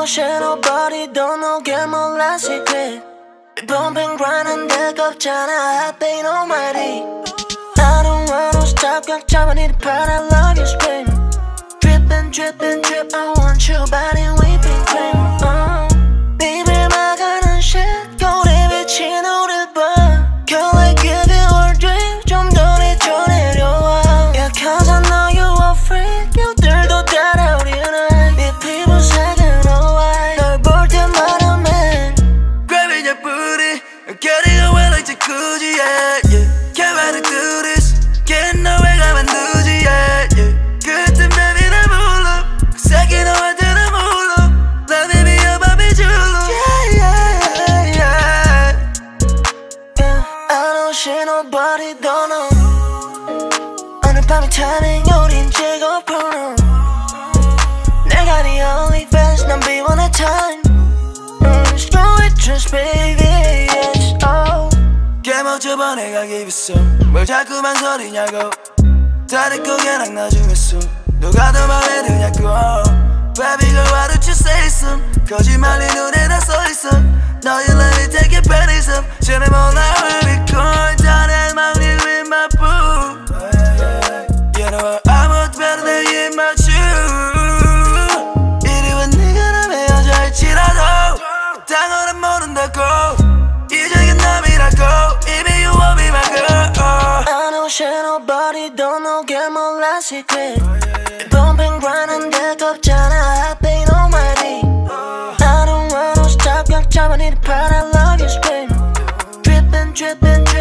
don't share nobody, don't know get more less secret. Bump and grind and deck up China, I pain almighty. I don't wanna stop, got time, I need a part, I love you, scream. Drip and drip and drip, I want your body, whipping cream. Baby, 막 하는 shit, 거리 비친 우리 봐. Can I give you a dream, 좀 더 내줘 내려와. Yeah, cause I know you a freak, you들도 따라 우리는. 네 피부색은 all white, 널 볼 때마다 man. Grabbing your booty, getting away like jacuzzi, yeah, yeah. Can't wait to do this, getting nowhere 가면 누지, yeah, yeah. 그때 baby 날 불러, 그 새끼 너한테 나 물러. Let me be your baby 줄로, yeah, yeah, yeah. Yeah, I don't share nobody, don't know. 오늘 밤이 타밍, 우린 직업 프로. 내가 네 only fans, 난 비워내 time. Strong interest, baby, yes, oh. 깨먹혀봐 내가 give you some. 뭘 자꾸 망설이냐고. 다른 고개랑 나중에서 누가 더 맘에 드냐고. Baby girl, why don't you say some? 거짓말이 눈에 다 써있어. No, you let me take it back some. 쟤네 몰라 where we going. 다른 맘이 with my boo. You know what, I'm much better than you in my shoes. 이리와 네가 남의 여자일지라도 당연한 모른다고. 이제 남이라고. Even you want me my girl. I don't share nobody, don't know get more less secret. Bump and grind and deck up China, I pain almighty. I don't wanna stop, got time, I need a part, I love you, scream. Drip and drip and drip.